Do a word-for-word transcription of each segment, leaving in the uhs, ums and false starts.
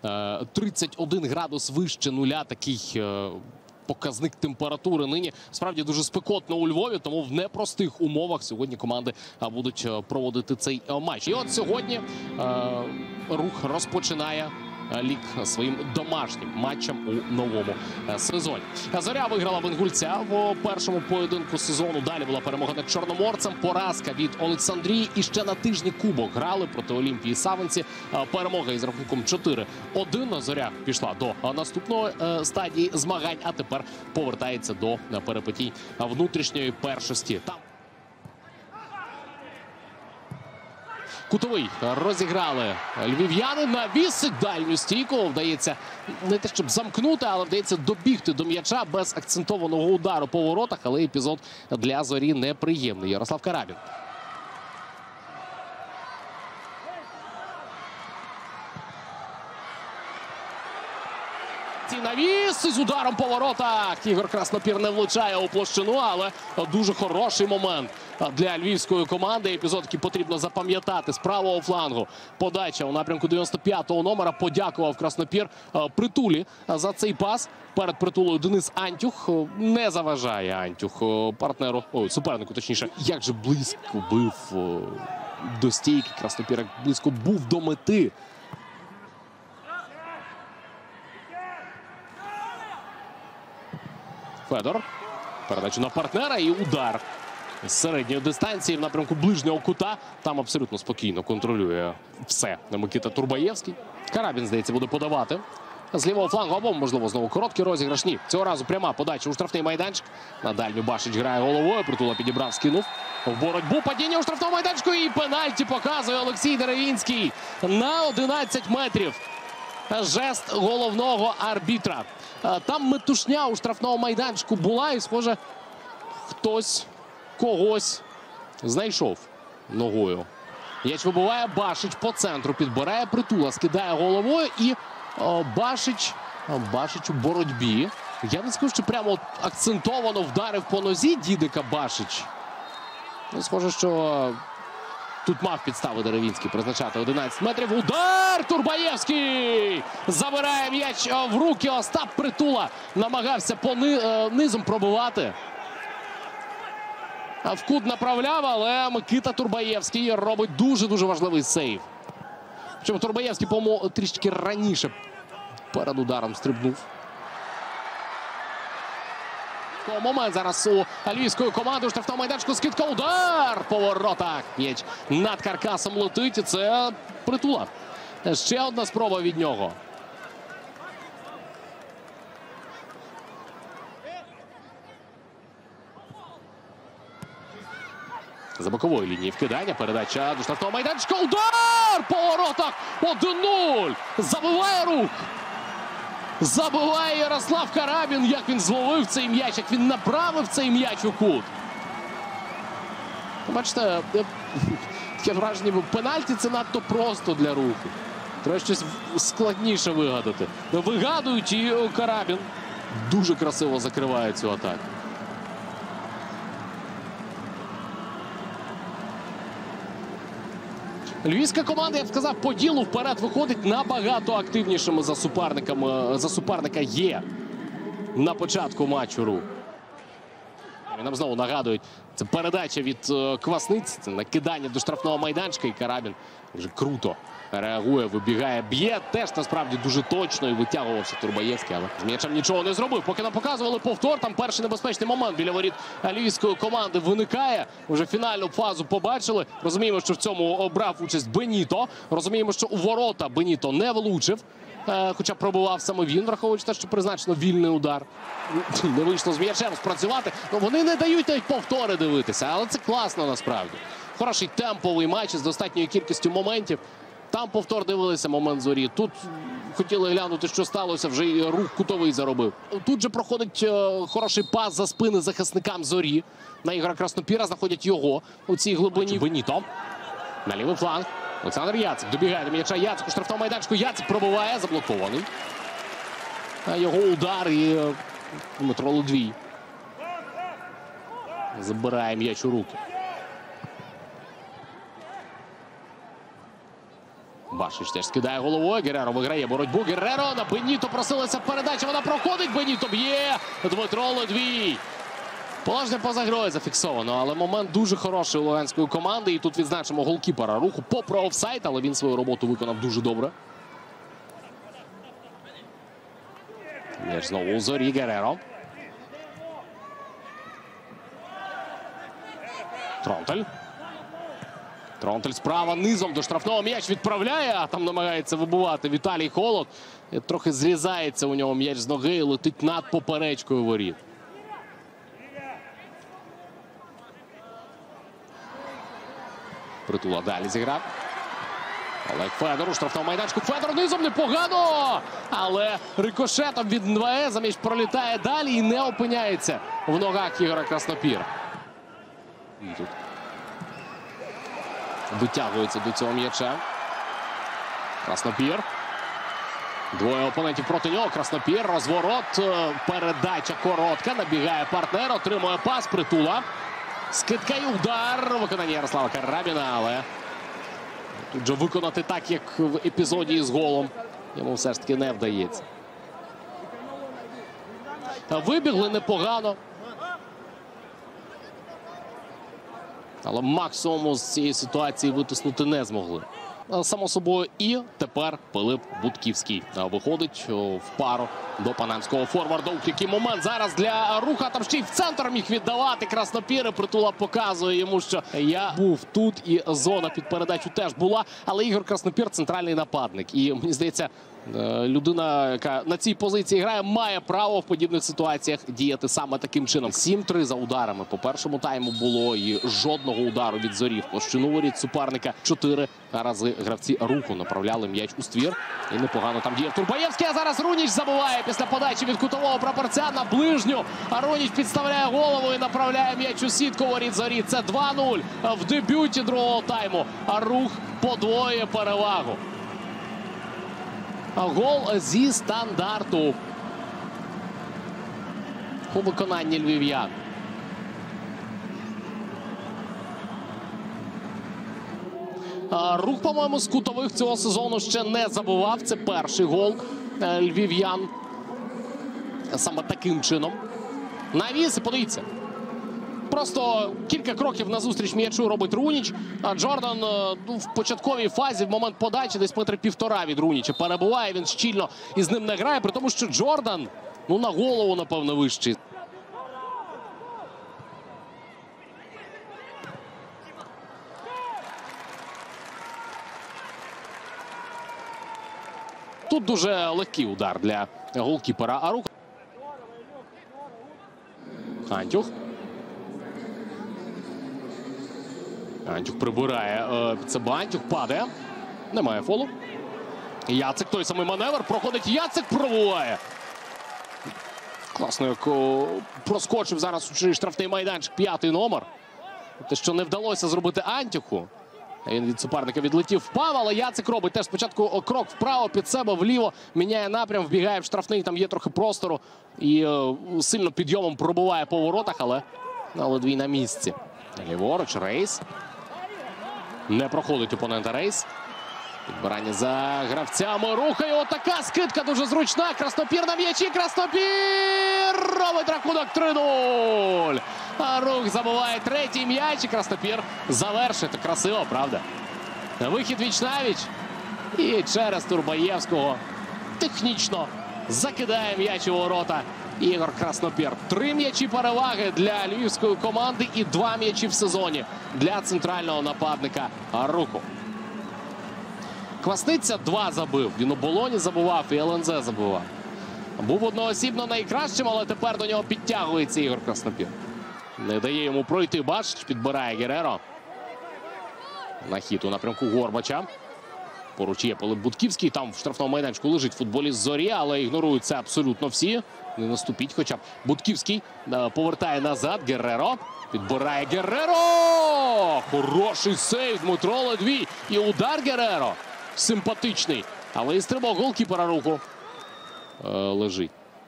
тридцять один градус вище нуля. Такий показник температури нині. Справді дуже спекотно у Львові, тому в непростих умовах сьогодні команди будуть проводити цей матч. І от сьогодні Рух розпочинає ліг своїм домашнім матчем у новому сезоні. Зоря виграла в Інгульця в першому поєдинку сезону. Далі була перемога над Чорноморцем, поразка від Олександрії. І ще на тижні кубок грали проти Олімпії Савинці. Перемога із рахунком чотири один. Зоря пішла до наступної стадії змагань, а тепер повертається до перипетій внутрішньої першості. Там кутовий розіграли львів'яни. Навісить дальню стійку. Вдається не те, щоб замкнути, але вдається добігти до м'яча без акцентованого удару по воротах. Але епізод для Зорі неприємний. Ярослав Карабін. Навіс із ударом по воротах. Ігор Краснопір не влучає у площину, але дуже хороший момент для львівської команди. Епізод, який потрібно запам'ятати з правого флангу. Подача у напрямку дев'яносто п'ятого номера. Подякував Краснопір Притулі за цей пас. Перед Притулою Денис Антюх. Не заважає Антюх партнеру, ой, супернику, точніше. Як же близько бив до стійки Краснопір, як близько був до мети. Федор. Передачу на партнера і удар з середньої дистанції в напрямку ближнього кута. Там абсолютно спокійно контролює все Микита Турбаєвський. Карабін, здається, буде подавати з лівого флангу. Або, можливо, знову короткий розіграш. Ні, цього разу пряма подача у штрафний майданчик. На дальню Башич грає головою. Притула підібрав, скинув в боротьбу. Падіння у штрафному майданчику і пенальті показує Олексій Деревінський на одинадцять метрів. Жест головного арбітра. Там метушня у штрафному майданчику була і, схоже, хтось когось знайшов ногою. М'яч вибиває Башич по центру, підбирає Притула, скидає головою і о, Башич, Башич у боротьбі. Я не скажу, що прямо акцентовано вдарив по нозі Дідика Башич. Ну, схоже, що тут мав підстави Деревінський призначати одинадцять метрів. Удар! Турбаєвський! Забирає м'яч в руки. Остап Притула намагався низом пробивати. В кут направляв, але Микита Турбаєвський робить дуже-дуже важливий сейв. Причому Турбаєвський, по-моєму, трішки раніше перед ударом стрибнув. Момент зараз у львівської команди у штрафному майданчику. Скидка, удар по воротах. М'яч над каркасом летить. І це Притула. Ще одна спроба від нього. За бокової лінії вкидання. Передача до штрафного майданчика. Удар по воротах. один нуль. Забиває Рух. Забиває Ярослав Карабін. Як він зловив цей м'яч, як він направив цей м'яч у кут. Бачите, таке враження, пенальті це надто просто для Руху. Треба щось складніше вигадати. Вигадують, і Карабін дуже красиво закриває цю атаку. Львівська команда, я б сказав, по ділу вперед виходить набагато активнішими за суперниками. За суперника є на початку матчу Рух. Нам знову нагадують, це передача від Квасниці, це накидання до штрафного майданчика, і Карабін вже круто реагує, вибігає, б'є. Теж насправді дуже точно і витягувався Турбаєвський, але з м'ячем нічого не зробив. Поки нам показували повтор, там перший небезпечний момент біля воріт львівської команди виникає. Вже фінальну фазу побачили. Розуміємо, що в цьому брав участь Беніто. Розуміємо, що у ворота Беніто не влучив. Хоча пробував саме він, враховуючи те, що призначено вільний удар. Не вийшло з м'ячем спрацювати. Ну, вони не дають навіть повтори дивитися, але це класно насправді. Хороший темповий матч з достатньою кількістю моментів. Там повтор дивилися, момент Зорі. Тут хотіли глянути, що сталося, вже і Рух кутовий заробив. Тут же проходить хороший пас за спини захисникам Зорі. На Ігора Краснопіра знаходять його у цій глибині. Беніто на лівий фланг. Олександр Яцик добігає до м'яча. Яцик у штрафному майданчику. Яцик пробиває, заблокований. Його удар і Дмитро Лудвій забирає м'яч у руки. Башич теж скидає головою. Герреро виграє боротьбу. Герреро на Беніто просилася передача. Вона проходить. Беніто б'є. Дмитро Ледвій. Положення поза грою зафіксовано, але момент дуже хороший у луганської команди. І тут відзначимо голкіпера Руху попри офсайд, але він свою роботу виконав дуже добре. М'яч знову у Зорі. Герреро. Тронтель. Тронтель справа низом до штрафного. М'яч відправляє, а там намагається вибивати Віталій Холод. Трохи зрізається у нього м'яч з ноги і летить над поперечкою воріт. Притула далі зіграв. Олег Федор у штрафному майданчику. Федор низом непогано! Але рикошетом від ен ве е за м'яч пролітає далі і не опиняється в ногах Ігоря Краснопіра. І тут витягується до цього м'яча. Краснопір. Двоє опонентів проти нього. Краснопір. Розворот. Передача коротка. Набігає партнер. Отримує пас. Притула. Скидка і удар. Виконання Ярослава Карабіна. Але тут же виконати так, як в епізоді із голом, йому все ж таки не вдається. Вибігли непогано. Але максимуму з цієї ситуації витиснути не змогли. Само собою і тепер Пилип Будківський виходить в пару до панамського форварда. Ух, який момент зараз для Руха. Там ще й в центр міг віддавати Краснопір. Притула показує йому, що я був тут і зона під передачу теж була. Але Ігор Краснопір – центральний нападник. І мені здається, людина, яка на цій позиції грає, має право в подібних ситуаціях діяти саме таким чином. сім-три за ударами по першому тайму було і жодного удару від Зорі в площину воріт суперника. Чотири рази гравці Руху направляли м'яч у ствір. І непогано там діяв Турбаєвський. А зараз Руніч забиває після подачі від кутового прапорця на ближню. А Руніч підставляє голову і направляє м'яч у сітку воріт Зорі. Це два нуль в дебюті другого тайму. А Рух подвоює перевагу. Гол зі стандарту у виконанні львів'ян. Рух, по-моєму, з кутових цього сезону ще не забував. Це перший гол львів'ян. Саме таким чином. Навіс, і подивіться. Просто кілька кроків назустріч м'ячу робить Руніч. А Джордан ну, в початковій фазі, в момент подачі, десь метри півтора від Руніча перебуває. Він щільно із ним не грає, при тому, що Джордан, ну, на голову, напевно, вищий. Тут дуже легкий удар для голкіпера Арух. Антюх. Антюх прибирає під себе. Антюх падає. Немає фолу. Яцик, той самий маневр. Проходить Яцик, пробуває. Класно, як проскочив зараз у чужий штрафний майданчик п'ятий номер. Те, що не вдалося зробити Антюху. Він від суперника відлетів, впав, але Яцик робить теж спочатку крок вправо, під себе, вліво. Міняє напрям, вбігає в штрафний, там є трохи простору. І е, сильно підйомом пробуває по воротах, але на Ледвій на місці. Ліворуч, Рейс. Не проходить опонента Рейс. Підбирання за гравцями. Рухає. Отака скидка дуже зручна. Краснопір на м'ячі. Краснопір робить рахунок три нуль. А Рух забиває третій м'яч. І Краснопір завершить. Красиво, правда? Вихід віч-навіч. І через Турбаєвського технічно закидає м'яч у ворота Ігор Краснопір. Три м'ячі переваги для львівської команди і два м'ячі в сезоні для центрального нападника Руху. Квасниця два забив. Він у Болоні забивав і ел ен зет забивав. Був одноосібно найкращим, але тепер до нього підтягується Ігор Краснопір. Не дає йому пройти. Башич підбирає Герреро. На хід у напрямку Горбача. Поруч є Пилип Будківський. Там в штрафному майданчику лежить футболіст Зорі, але ігнорують це абсолютно всі. Не наступіть хоча б. Будківський повертає назад. Герреро. Підбирає Герреро. Хороший сейв Дмитро Ледвій. І удар Герреро. Симпатичний. Але і стрибок голкіпера Руху е, лежить.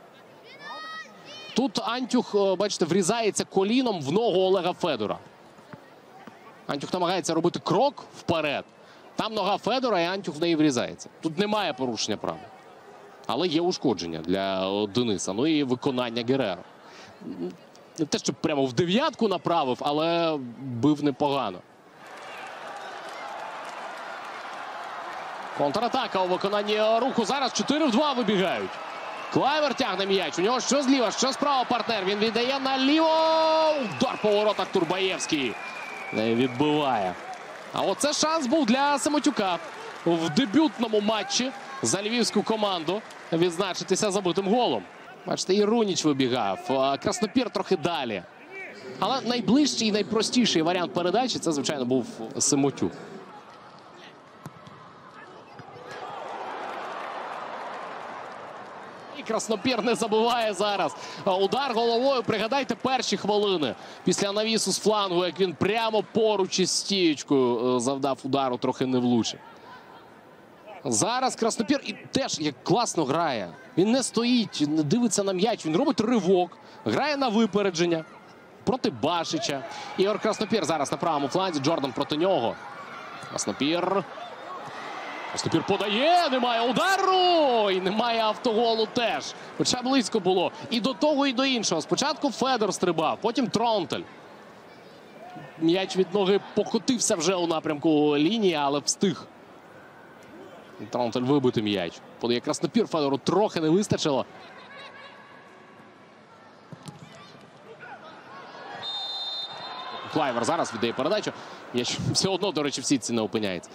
Тут Антюх, бачите, врізається коліном в ногу Олега Федора. Антюх намагається робити крок вперед. Там нога Федора, і Антюх в неї врізається. Тут немає порушення права. Але є ушкодження для Дениса. Ну і виконання Гереро. Не те, щоб прямо в дев'ятку направив, але бив непогано. Контратака у виконанні Руху. Зараз чотири в два вибігають. Клайвер тягне м'яч. У нього що зліва, що справа партнер. Він віддає наліво. Удар по воротах Турбаєвський. Не відбиває. А оце шанс був для Самотюка в дебютному матчі за львівську команду відзначитися забитим голом. Бачите, і Руніч вибігав. Краснопір трохи далі. Але найближчий і найпростіший варіант передачі – це, звичайно, був Самотюк. І Краснопір не забуває зараз. Удар головою. Пригадайте перші хвилини після навісу з флангу, як він прямо поруч із стієчкою завдав удару, трохи не влучив. Зараз Краснопір і теж як класно грає. Він не стоїть, не дивиться на м'яч, він робить ривок, грає на випередження проти Башича. Ігор Краснопір зараз на правому фланзі, Джордан проти нього. Краснопір. Краснопір подає, немає удару! І немає автоголу теж. Хоча близько було. І до того, і до іншого. Спочатку Федор стрибав, потім Тронтель. М'яч від ноги покотився вже у напрямку лінії, але встиг Тронтель вибити м'яч. Подає Краснопір, Федору трохи не вистачило. Клайвер зараз віддає передачу. Я все одно, до речі, в сітці не опиняється.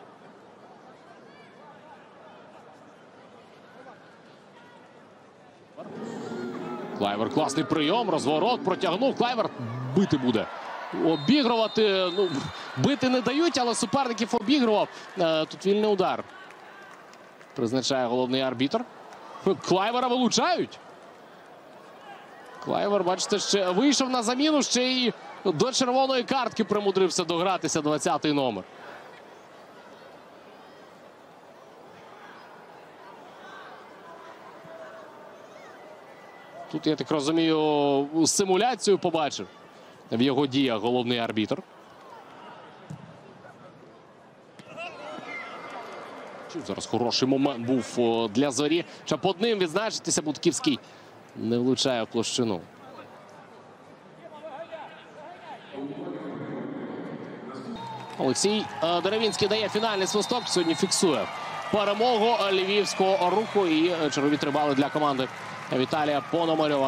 Клайвер класний прийом, розворот, протягнув. Клайвер бити буде. Обігрувати, ну, бити не дають, але суперників обігрував. Тут вільний удар. Призначає головний арбітр. Клайвера вилучають. Клайвер, бачите, ще вийшов на заміну, ще й до червоної картки примудрився догратися двадцятий номер. Тут, я так розумію, симуляцію побачив в його діях головний арбітр. Зараз хороший момент був для Зорі. Щоб одним відзначитися, Будківський не влучає в площину. Олексій Деревінський дає фінальний свисток. Сьогодні фіксує перемогу Львівського Руху. І чергові три бали для команди Віталія Пономарьова.